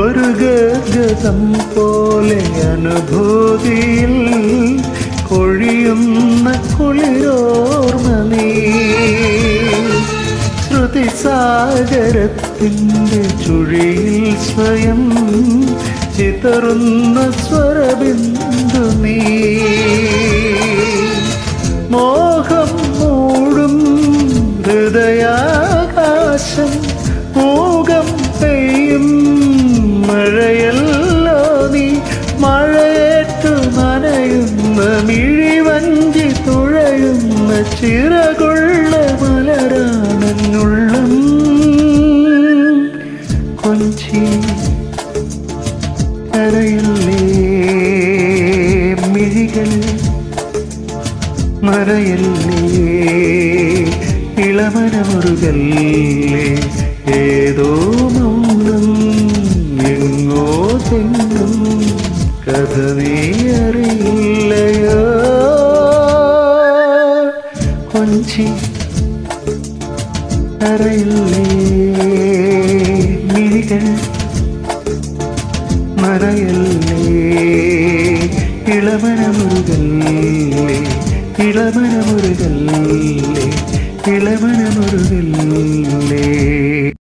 ഒരു ഗദ്ഗതം പോലെ അനുഭൂതിയിൽ കൊഴിയുന്ന കുളിരോർമ നീ ശ്രുതിസാഗരത്തിൻ്റെ ചുഴിയിൽ സ്വയം ചിതറുന്ന സ്വരബിന്ദു നീ മോഹം മൂടും ഹൃദയാകാശം മൂകം പെയ്യും മഴയല്ലോ നീ മഴയേറ്റു നനയുന്ന മിഴിവഞ്ചി തുഴയുന്ന ചിറകുള്ള മലരാണെന്നുള്ളം കൊഞ്ചി കരയല്ലേ മിഴികൾ മറയല്ലേ ഇളമനമുറുകല്ലേ ഏതോ മൗനം എങ്ങോ തെങ്ങും കഥ നീ അറിയില്ലയോ കൊഞ്ചി കരയല്ലേ മിഴികൾ മറയല്ലേ ഇളമനമുറുകല്ലേ ഇളമനമുറുകല്ലേ ഇളമനമുറുകല്ലേ